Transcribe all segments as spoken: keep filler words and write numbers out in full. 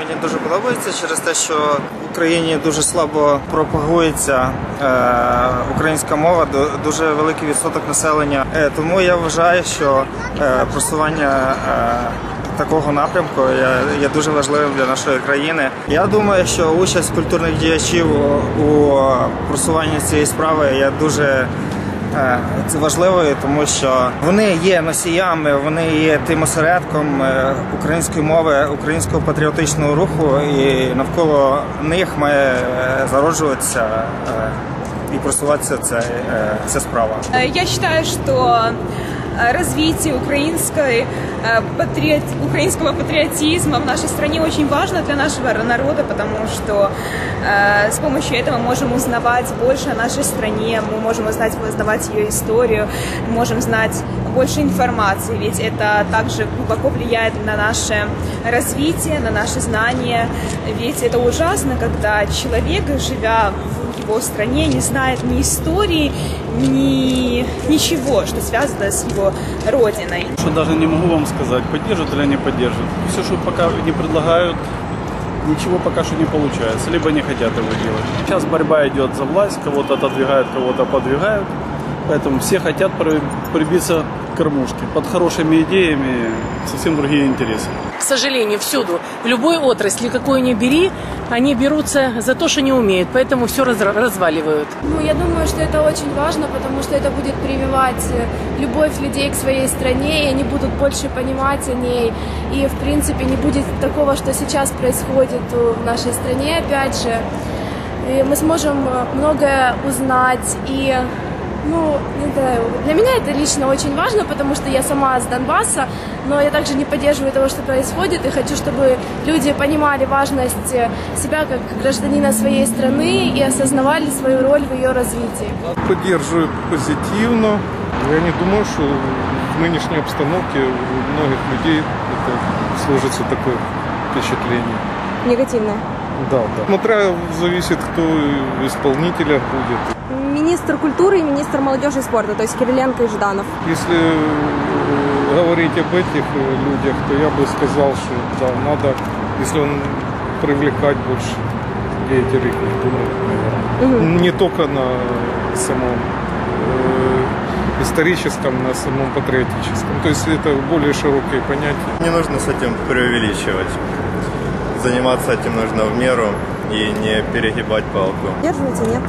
мені дуже подобається через те, що в Україні дуже слабо пропагується е, українська мова, дуже великий відсоток населення. Е, тому я вважаю, що е, просування е, такого напрямку є, є дуже важливим для нашої країни. Я думаю, що участь культурних діячів у, у просуванні цієї справи є дуже Це важливо, тому що вони є носіями, вони є тим осередком української мови, українського патріотичного руху, і навколо них має зароджуватися і просуватися ця, ця справа. Я вважаю, що развитие украинской, патриот, украинского патриотизма в нашей стране очень важно для нашего народа, потому что э, с помощью этого мы можем узнавать больше о нашей стране, мы можем узнать, узнавать ее историю, можем знать больше информации, ведь это также глубоко влияет на наше развитие, на наши знания, ведь это ужасно, когда человек, живя в его стране, не знает ни истории, ни ничего, что связано с его родиной. Что даже не могу вам сказать, поддержат или не поддержат. Все, что пока не предлагают, ничего пока что не получается, либо не хотят его делать. Сейчас борьба идет за власть, кого-то отодвигают, кого-то подвигают, поэтому все хотят прибиться к кормушке. Под хорошими идеями совсем другие интересы. К сожалению, всюду, в любой отрасли, какую ни бери, они берутся за то, что не умеют, поэтому все разваливают. Ну, я думаю, что это очень важно, потому что это будет прививать любовь людей к своей стране, и они будут больше понимать о ней. И, в принципе, не будет такого, что сейчас происходит в нашей стране, опять же. И мы сможем многое узнать и... Ну, это, для меня это лично очень важно, потому что я сама с Донбасса, но я также не поддерживаю того, что происходит, и хочу, чтобы люди понимали важность себя как гражданина своей страны и осознавали свою роль в ее развитии. Поддерживаю позитивно. Я не думаю, что в нынешней обстановке у многих людей это сложится такое впечатление. Негативно? Да, да. Смотря зависит, кто исполнителя будет. Министр культуры и министр молодежи и спорта, то есть Кириленко и Жданов. Если говорить об этих людях, то я бы сказал, что да, надо, если он привлекать больше деятелей культуры, наверное. Угу. Не только на самом э, историческом, на самом патриотическом. То есть это более широкие понятия. Не нужно с этим преувеличивать. Заниматься этим нужно в меру и не перегибать палку. Держите, нет?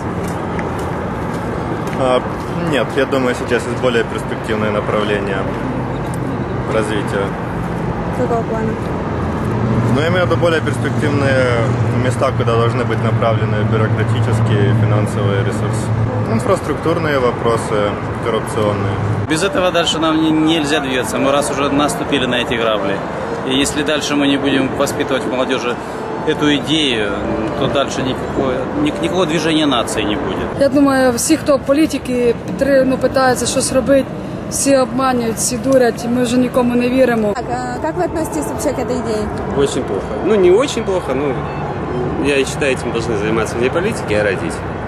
А, нет, я думаю, сейчас есть более перспективное направление развития. Какого плана? Но я имею в виду более перспективные места, куда должны быть направлены бюрократические и финансовые ресурсы. Инфраструктурные вопросы, коррупционные. Без этого дальше нам нельзя двигаться. Мы раз уже наступили на эти грабли. И если дальше мы не будем воспитывать в молодежи эту идею, то дальше никакого, никакого движения нации не будет. Я думаю, всі, хто політики ну, питаються щось робити, всі обманюють, всі дурять, ми вже нікому не віримо. Так, а как вы относитесь вообще к этой идее? Очень плохо. Ну, не очень плохо, но я считаю, этим должны заниматься не политики, а родители.